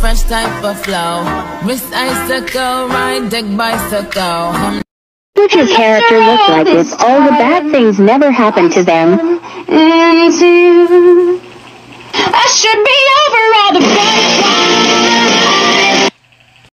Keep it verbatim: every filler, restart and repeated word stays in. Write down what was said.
fresh type of flow. Wrist icicle, ride deck bicycle. Hum- What would your character look like if all the bad things never happened to them? Into I should be